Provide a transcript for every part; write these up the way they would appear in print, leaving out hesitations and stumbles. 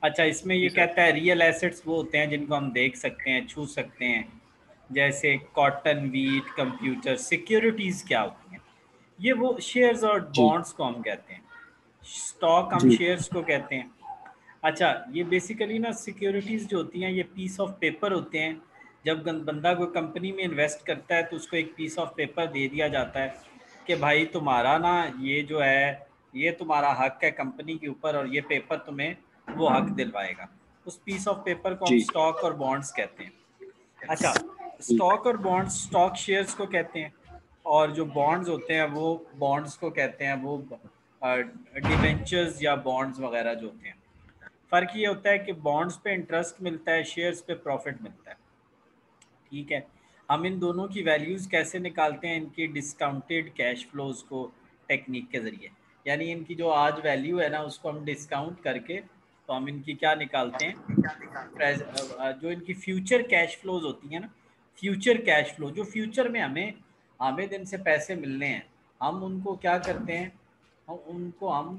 अच्छा, इसमें ये जी सर। कहता है रियल एसेट्स वो होते हैं जिनको हम देख सकते हैं, छू सकते हैं, जैसे कॉटन, वीट, कंप्यूटर। सिक्योरिटीज़ क्या होती हैं? ये वो शेयर्स और जी बॉन्ड्स को हम कहते हैं। स्टॉक हम जी शेयर्स को कहते हैं। अच्छा, ये बेसिकली ना सिक्योरिटीज़ जो होती हैं ये पीस ऑफ पेपर होते हैं। जब बंदा कोई कंपनी में इन्वेस्ट करता है तो उसको एक पीस ऑफ पेपर दे दिया जाता है कि भाई तुम्हारा ना ये जो है ये तुम्हारा हक है कंपनी के ऊपर, और ये पेपर तुम्हें वो हक दिलवाएगा। उस पीस ऑफ पेपर को हम जी स्टॉक और बॉन्ड्स कहते हैं। अच्छा, जी स्टॉक और बॉन्ड्स, स्टॉक शेयर्स को कहते हैं, और जो बॉन्ड्स होते हैं वो बॉन्ड्स को कहते हैं, वो डिबेंचर्स या बॉन्ड्स वगैरह जो होते हैं। फ़र्क ये होता है कि बॉन्ड्स पे इंटरेस्ट मिलता है, शेयर्स पे प्रॉफिट मिलता है। ठीक है। हम इन दोनों की वैल्यूज़ कैसे निकालते हैं? इनकी डिस्काउंटेड कैश फ्लोज को टेक्निक के ज़रिए, यानी इनकी जो आज वैल्यू है ना उसको हम डिस्काउंट करके तो हम इनकी क्या निकालते हैं? जो इनकी फ्यूचर कैश फ्लोज होती हैं ना, फ्यूचर कैश फ्लो जो फ्यूचर में हमें आधे दिन से पैसे मिलने हैं, हम उनको क्या करते हैं? हम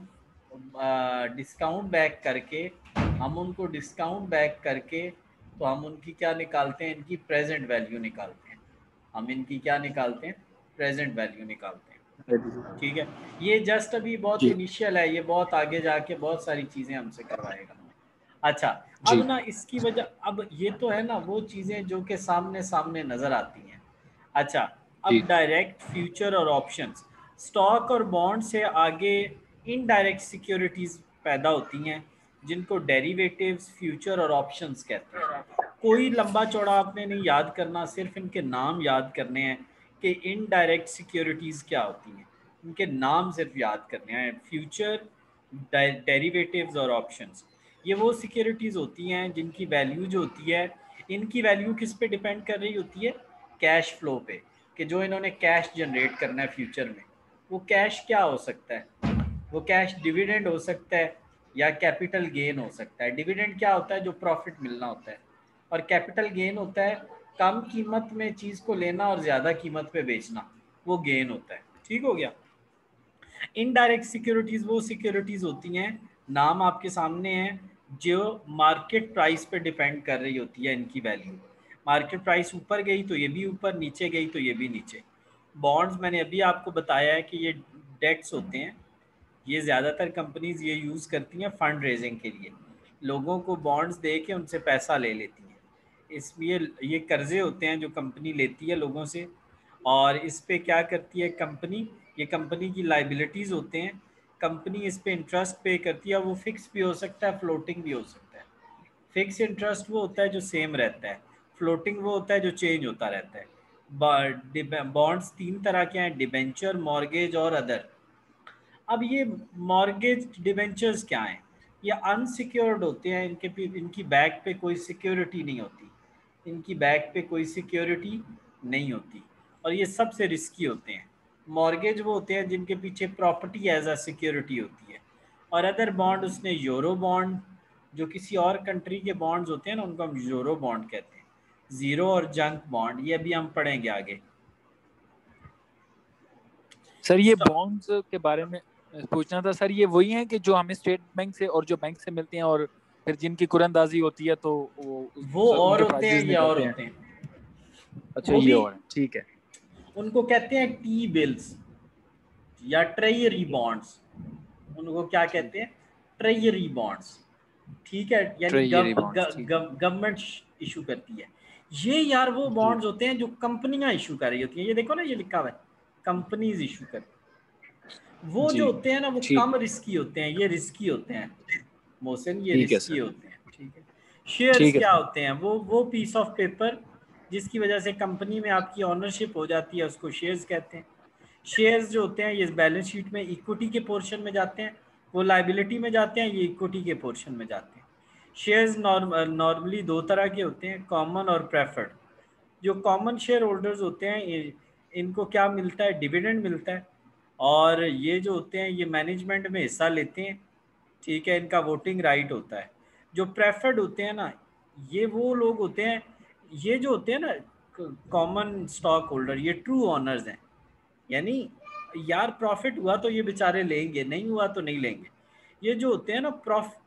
डिस्काउंट बैक करके हम उनको डिस्काउंट बैक करके तो हम उनकी क्या निकालते हैं? इनकी प्रेजेंट वैल्यू निकालते हैं। हम इनकी क्या निकालते हैं? प्रेजेंट वैल्यू निकालते हैं। ठीक है। ये जस्ट अभी बहुत जी इनिशियल है, ये बहुत आगे जाके बहुत सारी चीज़ें हमसे करवाएगा। अच्छा, अब जी ना इसकी वजह, अब ये तो है ना वो चीज़ें जो कि सामने सामने नज़र आती हैं। अच्छा, अब जी डायरेक्ट फ्यूचर और ऑप्शंस, स्टॉक और बॉन्ड से आगे इनडायरेक्ट सिक्योरिटीज़ पैदा होती हैं जिनको डेरिवेटिव्स, फ्यूचर और ऑप्शंस कहते हैं। कोई लंबा चौड़ा आपने नहीं याद करना, सिर्फ इनके नाम याद करने हैं कि इनडायरेक्ट सिक्योरिटीज़ क्या होती हैं। इनके नाम सिर्फ याद करने हैं, फ्यूचर, डेरिवेटिव्स और ऑप्शंस। ये वो सिक्योरिटीज़ होती हैं जिनकी वैल्यू जो होती है, इनकी वैल्यू किस पे डिपेंड कर रही होती है? कैश फ्लो पे, कि जो इन्होंने कैश जनरेट करना है फ्यूचर में। वो कैश क्या हो सकता है? वो कैश डिविडेंड हो सकता है या कैपिटल गेन हो सकता है। डिविडेंड क्या होता है? जो प्रॉफिट मिलना होता है। और कैपिटल गेन होता है कम कीमत में चीज़ को लेना और ज़्यादा कीमत पे बेचना, वो गेन होता है। ठीक हो गया। इनडायरेक्ट सिक्योरिटीज़ वो सिक्योरिटीज़ होती हैं, नाम आपके सामने है, जो मार्केट प्राइस पे डिपेंड कर रही होती है इनकी वैल्यू। मार्केट प्राइस ऊपर गई तो ये भी ऊपर, नीचे गई तो ये भी नीचे। बॉन्ड्स मैंने अभी आपको बताया है कि ये डेट्स होते हैं। ये ज़्यादातर कंपनीज ये यूज़ करती हैं फंड रेजिंग के लिए, लोगों को बॉन्ड्स दे के उनसे पैसा ले लेती हैं। इसलिए ये कर्जे होते हैं जो कंपनी लेती है लोगों से, और इस पे क्या करती है कंपनी? ये कंपनी की लाइबिलिटीज़ होते हैं। कंपनी इस पे इंटरेस्ट पे करती है, वो फिक्स भी हो सकता है, फ्लोटिंग भी हो सकता है। फिक्स इंटरेस्ट वो होता है जो सेम रहता है, फ्लोटिंग वो होता है जो चेंज होता रहता है। बॉन्ड्स तीन तरह के हैं, डिबेंचर, मॉर्गेज और अदर। अब ये मॉर्गेज डिबेंचर्स क्या हैं? ये अनसिक्योर्ड होते हैं, इनकी बैक पे कोई सिक्योरिटी नहीं होती। इनकी बैक पे कोई सिक्योरिटी नहीं होती, और ये सबसे रिस्की होते हैं। मॉर्गेज वो होते हैं जिनके पीछे प्रॉपर्टी एज अ सिक्योरिटी होती है। और अदर बॉन्ड, उसने यूरो बॉन्ड, जो किसी और कंट्री के बॉन्ड्स होते हैं ना उनको हम यूरो बॉन्ड कहते हैं। ज़ीरो और जंक बॉन्ड, ये अभी हम पढ़ेंगे आगे। सर, ये बॉन्ड्स के बारे में पूछना था सर। ये वही है कि जो हमें स्टेट बैंक से और जो बैंक से मिलते हैं और फिर जिनकी कुरंदाजी होती है तो वो वो और उनके होते हैं, प्राइजेस ये और निकलते हैं। होते हैं। अच्छा, वो ये भी, और है, ठीक है। उनको कहते हैं टी बिल्स या ट्रेजरी बॉन्ड्स। उनको क्या ठीक कहते है, हैं? Treasury bonds. ठीक है, यानी ट्रेजरी बॉन्ड्स, ठीक है। गवर्नमेंट इशू करती है। ये यार वो जी बॉन्ड्स होते हैं जो कंपनियां इशू कर रही होती हैं। ये देखो ना, ये लिखा हुआ है कंपनीज इशू कर। वो जो जी, होते हैं ना वो ठीक कम है, रिस्की होते हैं, ये रिस्की होते हैं। मोहसिन, ये ठीक है रिस्की सर, होते हैं। ठीक है। शेयर्स ठीक है क्या सर। होते हैं? वो पीस ऑफ पेपर जिसकी वजह से कंपनी में आपकी ऑनरशिप हो जाती है, उसको शेयर्स कहते हैं। शेयर्स जो होते हैं ये बैलेंस शीट में इक्विटी के पोर्शन में जाते हैं, वो लाइबिलिटी में जाते हैं, ये इक्विटी के पोर्शन में जाते हैं। शेयर्स नॉर्मली दो तरह के होते हैं, कॉमन और प्रेफर्ड। जो कॉमन शेयर होल्डर्स होते हैं इनको क्या मिलता है? डिविडेंड मिलता है। और ये जो होते हैं ये मैनेजमेंट में हिस्सा लेते हैं। ठीक है, इनका वोटिंग राइट होता है। जो प्रेफर्ड होते हैं ना, ये वो लोग होते हैं, ये जो होते हैं ना कॉमन स्टॉक होल्डर, ये ट्रू ऑनर्स हैं। यानी यार प्रॉफिट हुआ तो ये बेचारे लेंगे, नहीं हुआ तो नहीं लेंगे। ये जो होते हैं ना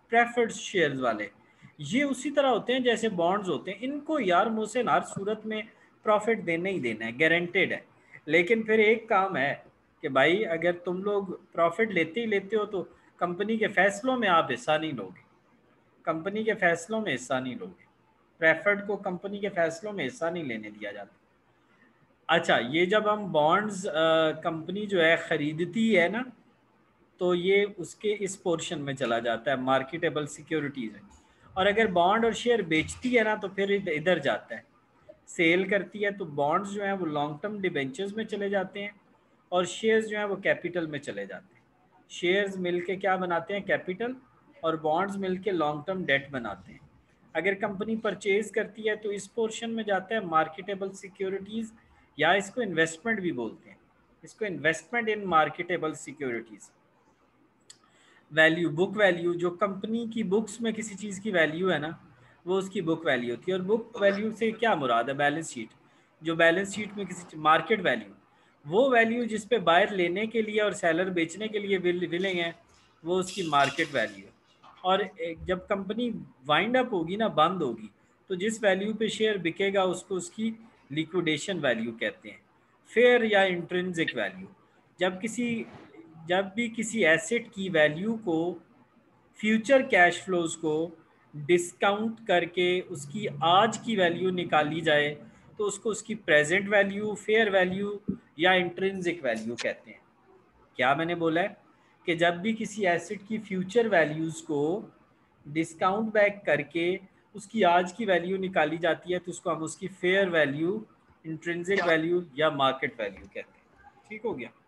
प्रेफर्ड शेयर्स वाले, ये उसी तरह होते हैं जैसे बॉन्ड्स होते हैं। इनको यार मोहसिन हर सूरत में प्रॉफिट देना ही देना है, गारंटेड है। लेकिन फिर एक काम है कि भाई अगर तुम लोग प्रॉफिट लेते ही लेते हो तो कंपनी के फैसलों में आप हिस्सा नहीं लोगे, कंपनी के फैसलों में हिस्सा नहीं लोगे। प्रेफर्ड को कंपनी के फैसलों में हिस्सा नहीं लेने दिया जाता। अच्छा, ये जब हम बॉन्ड्स कंपनी जो है ख़रीदती है ना, तो ये उसके इस पोर्शन में चला जाता है, मार्केटेबल सिक्योरिटीज़ है। और अगर बॉन्ड और शेयर बेचती है ना तो फिर इधर जाता है, सेल करती है तो बॉन्ड्स जो हैं वो लॉन्ग टर्म डिबेंचर्स में चले जाते हैं और शेयर्स जो हैं वो कैपिटल में चले जाते हैं। शेयर्स मिलके क्या बनाते हैं, कैपिटल, और बॉन्ड्स मिलके लॉन्ग टर्म डेट बनाते हैं। अगर कंपनी परचेज करती है तो इस पोर्शन में जाता है मार्केटेबल सिक्योरिटीज़, या इसको इन्वेस्टमेंट भी बोलते हैं, इसको investment in marketable securities. Value, book value, जो कंपनी की बुक्स में किसी चीज़ की वैल्यू है ना, वो उसकी बुक वैल्यू होती है। और बुक वैल्यू से क्या मुराद है, बैलेंस शीट, जो बैलेंस शीट में किसी मार्केट वैल्यू, वो वैल्यू जिस पे बायर लेने के लिए और सेलर बेचने के लिए विलिंग है, वो उसकी मार्केट वैल्यू है। और जब कंपनी वाइंड अप होगी ना, बंद होगी, तो जिस वैल्यू पे शेयर बिकेगा उसको उसकी लिक्विडेशन वैल्यू कहते हैं, फेयर या इंट्रिंसिक वैल्यू। जब किसी जब भी किसी एसेट की वैल्यू को फ्यूचर कैश फ्लोज को डिस्काउंट करके उसकी आज की वैल्यू निकाली जाए तो उसको उसकी प्रेजेंट वैल्यू, फेयर वैल्यू या इंट्रिंसिक वैल्यू कहते हैं। क्या मैंने बोला है कि जब भी किसी एसेट की फ्यूचर वैल्यूज़ को डिस्काउंट बैक करके उसकी आज की वैल्यू निकाली जाती है तो उसको हम उसकी फेयर वैल्यू, इंट्रिंसिक वैल्यू या मार्केट वैल्यू कहते हैं। ठीक हो गया।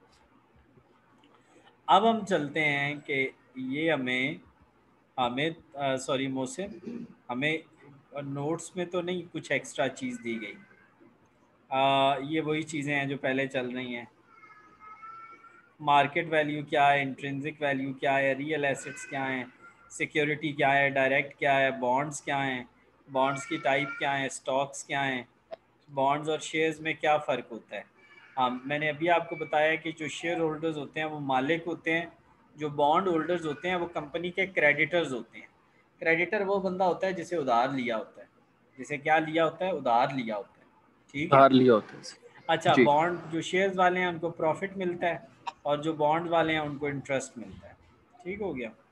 अब हम चलते हैं कि ये हमें हमें सॉरी मोहसिन, हमें नोट्स में तो नहीं कुछ एक्स्ट्रा चीज़ दी गई। ये वही चीज़ें हैं जो पहले चल रही हैं। मार्केट वैल्यू क्या है, इंट्रिंसिक वैल्यू क्या है, रियल एसेट्स क्या हैं, सिक्योरिटी क्या है, डायरेक्ट क्या है, बॉन्ड्स क्या हैं, बॉन्ड्स की टाइप क्या है, स्टॉक्स क्या हैं, बॉन्ड्स और शेयर्स में क्या फ़र्क होता है। हाँ, मैंने अभी आपको बताया कि जो शेयर होल्डर्स होते हैं वो मालिक होते हैं, जो बॉन्ड होल्डर्स होते हैं वो कंपनी के क्रेडिटर्स होते हैं। क्रेडिटर वो बंदा होता है जिसे उधार लिया होता है, जिसे क्या लिया होता है, उधार लिया होता है। ठीक है। उधार लिया होता है अच्छा, जी। बॉन्ड जो शेयर्स वाले हैं उनको प्रॉफिट मिलता है और जो बॉन्ड वाले हैं उनको इंटरेस्ट मिलता है। ठीक हो गया।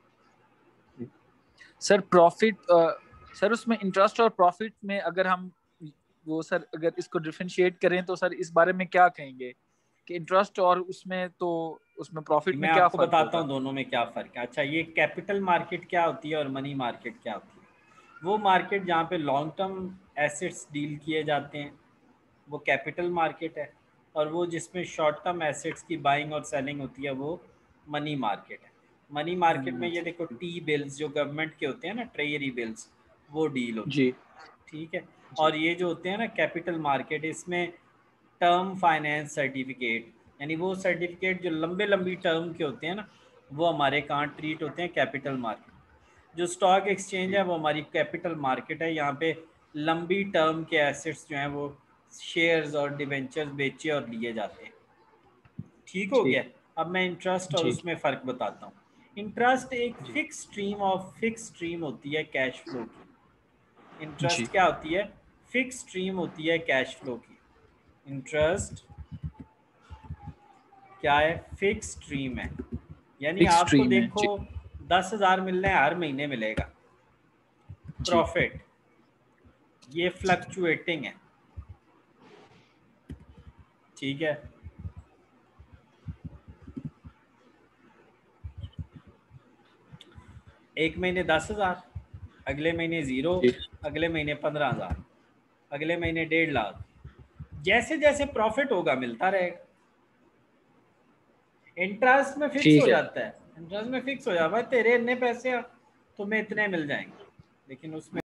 सर प्रॉफिट, सर उसमें इंटरेस्ट और प्रॉफिट में अगर हम वो सर अगर इसको डिफरेंशिएट करें तो सर इस बारे में क्या कहेंगे कि इंटरेस्ट और उसमें तो उसमें प्रॉफिट मैं में क्या आपको फर्क बताता होगा। हूँ दोनों में क्या फ़र्क है। अच्छा, ये कैपिटल मार्केट क्या होती है और मनी मार्केट क्या होती है। वो मार्केट जहाँ पे लॉन्ग टर्म एसेट्स डील किए जाते हैं वो कैपिटल मार्केट है, और वो जिसमें शॉर्ट टर्म एसेट्स की बाइंग और सेलिंग होती है वो मनी मार्केट है। मनी मार्केट में ये देखो, टी बिल्स जो गवर्नमेंट के होते हैं ना, ट्रेजरी बिल्स, वो डील होती जी है। ठीक है। जी और ये जो होते हैं ना कैपिटल मार्केट, इसमें टर्म फाइनेंस सर्टिफिकेट, यानी वो सर्टिफिकेट जो लंबे लंबी टर्म के होते हैं ना, वो हमारे कहाँ ट्रीट होते हैं, कैपिटल मार्केट। जो स्टॉक एक्सचेंज है वो हमारी कैपिटल मार्केट है। यहाँ पे लंबी टर्म के एसेट्स जो हैं वो शेयर्स और डिवेंचर्स बेचे और लिए जाते हैं। ठीक हो जी गया। अब मैं इंटरेस्ट और जी उसमें फ़र्क बताता हूँ। इंटरेस्ट एक जी फिक्स स्ट्रीम होती है कैश फ्लो की। जी इंटरेस्ट क्या होती है, फिक्स स्ट्रीम होती है कैश फ्लो की। इंटरेस्ट क्या है, फिक्स स्ट्रीम है। यानी फिक्स आपको स्ट्रीम है देखो जी 10,000 मिल रहे हैं, हर महीने मिलेगा। जी प्रॉफिट ये फ्लक्चुएटिंग है। ठीक है। एक महीने 10,000, अगले महीने ज़ीरो, जी अगले महीने 15,000, अगले महीने 1.5 लाख। जैसे जैसे प्रॉफिट होगा मिलता रहेगा। इंटरेस्ट में फिक्स हो ठीक है जाता है, इंटरेस्ट में फिक्स हो जाता है, भाई तेरे इतने पैसे तुम्हें इतने मिल जाएंगे, लेकिन उसमें